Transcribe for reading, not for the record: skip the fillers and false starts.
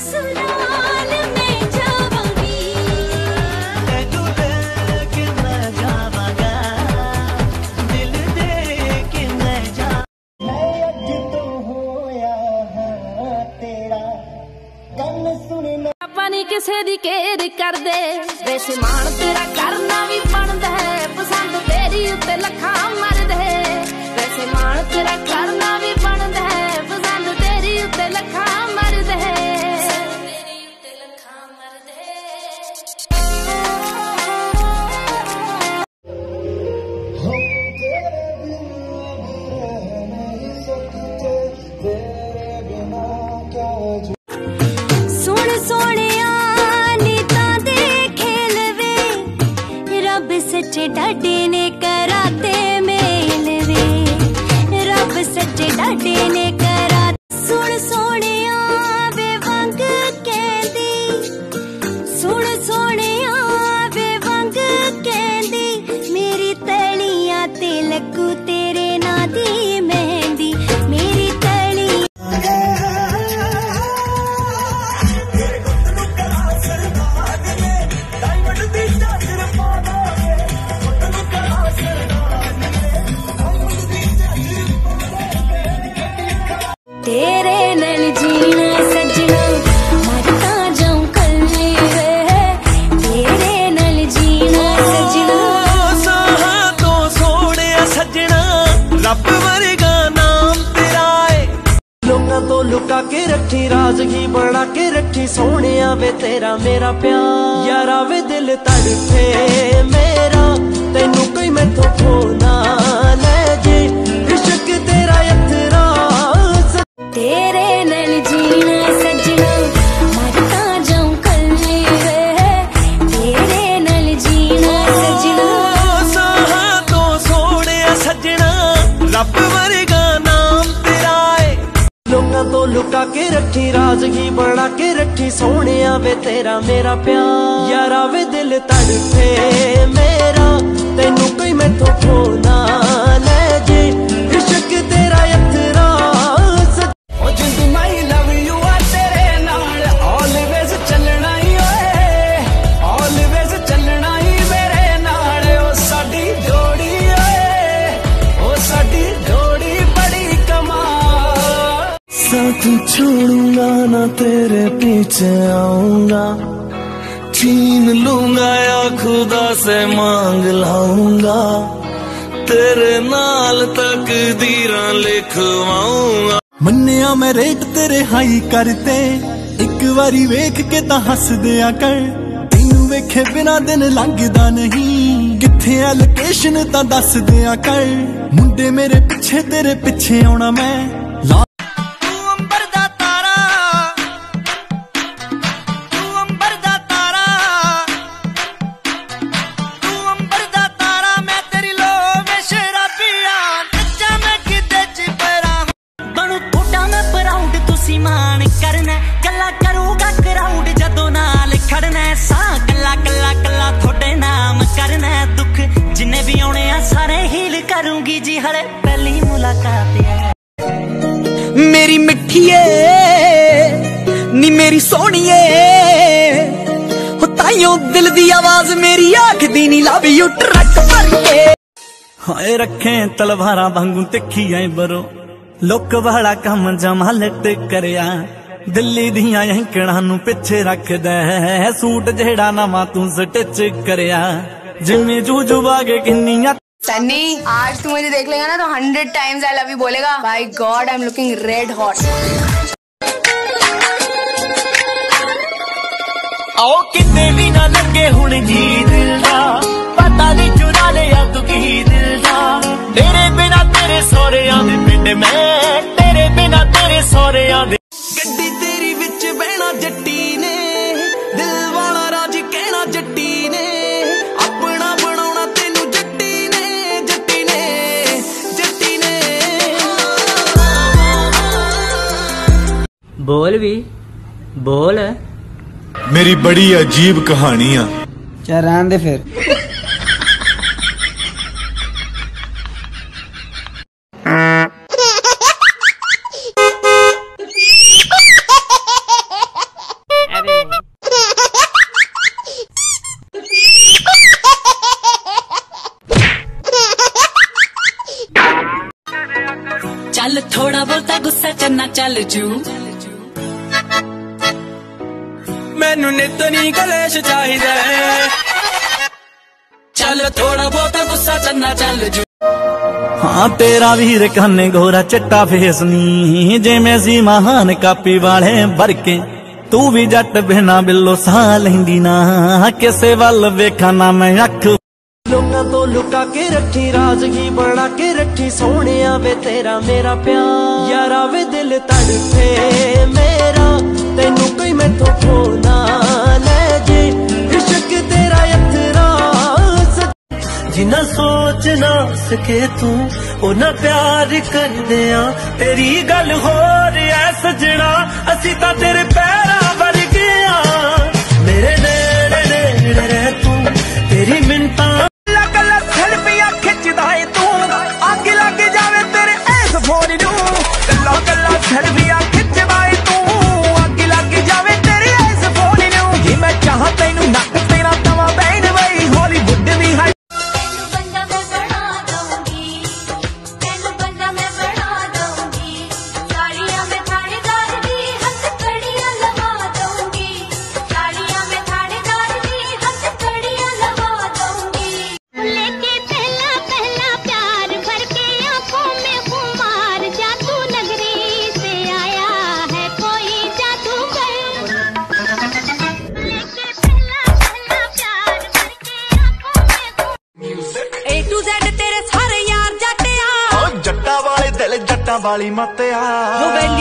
ससुराल में जाऊंगी, तेनू लेके मैं जावांगा, दिल दे के मैं जा। मैं अज तो होया हां तेरा, गल सुन पानी किसे दी केर कर दे, वैसे मान तेरा करना भी बनदा है, पसंद तेरी उत्ते लखा मर दे, वैसे मान तेरा करना भी बनदा है, पसंद तेरी उत्ते लखा मर दे, तेरी उत्ते लखा मर दे। सुन सोनिया नीता दे खेल वे, रब सच्चे डाडे ने कराते मेल वे, रब सच्चे डाडे ने करा। सुन सोनिया वे वंग कहंदी, सुन सोनिया वे वंग कहंदी, मेरी तलियां ते लगू तेरे ना दी मेहंदी, मेरी तेरे नल जीना सजना, मरता जाऊं कल्ली वे, तेरे नल जीना सजना। साहा तो सोने सजना, रब वर्गा नाम तेरा है। लोकां तो लुका के रखी, राजगी बना के रखी, सोने वे तेरा मेरा प्यार, यारा वे दिल तड़पे मेरा, तेनू कोई मैथों खो ना ले जे, इश्क तेरा यतरा। तेरे नल जीना सजना, मरता जाऊं कल्ली वे, तेरे नल जीना सजना। साहा तो सोने सजना, रब वर्गा नाम तेरा है। लोकां तो लुका के रखी, राजगी बना के रखी, सोने वे तेरा मेरा प्यार, यारा वे दिल तड़पे मेरा, तेनू कोई मैथों खो ना ले जे, इश्क तेरा यतरा। साथ छोड़ूंगा ना तेरे पीछे आऊंगा, छीन लूंगा या खुदा से मांग लाऊंगा, तेरे नाल तकदीरां लिखवाऊंगा। मन्निया मैं रेट तेरे हाई करते, एक बारी वेख के तां हस दिया कर, तेनू वेखे बिना दिन लंघदा नहीं, किथे आ लोकेशन तां दस दिया कर, मुंडे मेरे पिछे तेरे पिछे आउणा मैं। मान करना गल्ला करूगा क्राउड जदों नाल खड़ना, सा कला कला कला थोड़े नाम करना, दुख जिन्ने भी आने सारे हील करूंगी जी हले पहली मुलाकात है। मेरी मिठिए नी मेरी सोनिए, हो ताइयों दिल दी आवाज मेरी आखदी नी लव यू ट्रक भर के। हाय रखे तलवारा वांगू तिखी आई बरो, लोक वाला काम जमालट करया, दिल्ली दियां यंकड़ा नू पिछे रखदा है, सूट जेड़ा नवा तू स्टिच करया, जिम्मे जूजू बागे किन्नियां। सन्नी आज तू मुझे देख लेगा ना तो 100 टाइम्स आई लव यू बोलेगा। By God I am looking red hot. आओ कितने भी ना लगे हुण जी दिल दा, पता नहीं चुरा लिया तू की दिल दा, तेरे बिना तेरे सोहरियां दे पिंड मैं, तेरे बिना तेरे सोहरियां दे। गड्डी तेरी विच बहना जट्टी ने, दिल वाला राज कहना जट्टी ने, अपना बनाउणा तेनू जट्टी ने, जट्टी ने, जट्टी ने। बोल भी बोल। मेरी बड़ी अजीब कहानी है। चल रहने दे फिर। चल थोड़ा बहुता गुस्सा चन्ना चल जू मैनू नित नी कलेश चाहिदा चल थोड़ा बहुता गुस्सा चन्ना चल जू हाँ तेरा वीर कन्ने गोरा चिट्टा फेस नी जिवें सी महान कापी वाले बरके तू भी जट बिना बिल्लो सा लेंदी ना किसे वल वेखा ना मैं अख लोकां तो लुका के रखी राजगी बना के रखी सोने वे तेरा मेरा प्यार यारा वे दिल तड़पे मेरा तेनू कोई मैथों खोना ले जे इश्क तेरा यथरा जिन्ना सोच ना सके तू ओना प्यार कर दिया तेरी गल हो रहा सजना असी तां तेरे पैरां वर्गे आ मेरे नेड़े नेड़े रह तू तेरी मिन्नतां जट्टा वाली मत आ